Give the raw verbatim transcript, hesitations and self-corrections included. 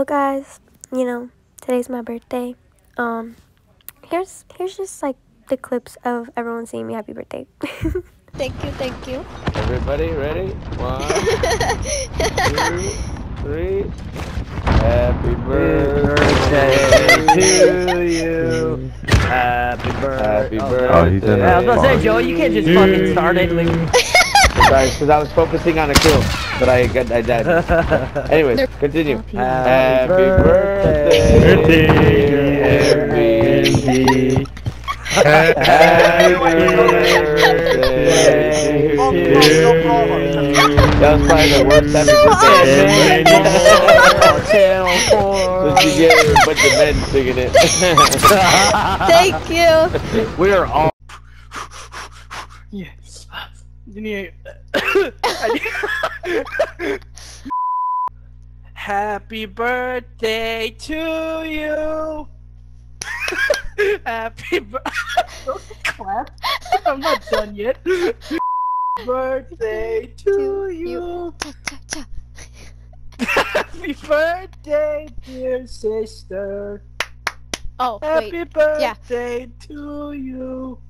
guys, you know, today's my birthday. Um, here's here's just like the clips of everyone saying me happy birthday. Thank you, thank you. Everybody ready? One, two, three. Happy birthday to you. Happy birthday. Happy birthday. Oh, he's in Yeah, I was the about to say, Joe, you can't just fucking start it. Like... Sorry, because I was focusing on a kill, but I got I died. Anyways, continue. Happy Happy birthday, birthday. Happy birthday to you. That was probably the worst happy birthday ever. Just to get a bunch of men singing it. Thank you. We are all. Yes. You need. Happy birthday to you. Happy birthday. Clap. I'm not done yet. Birthday to you. Happy birthday, dear sister. Oh, Happy wait. birthday to you.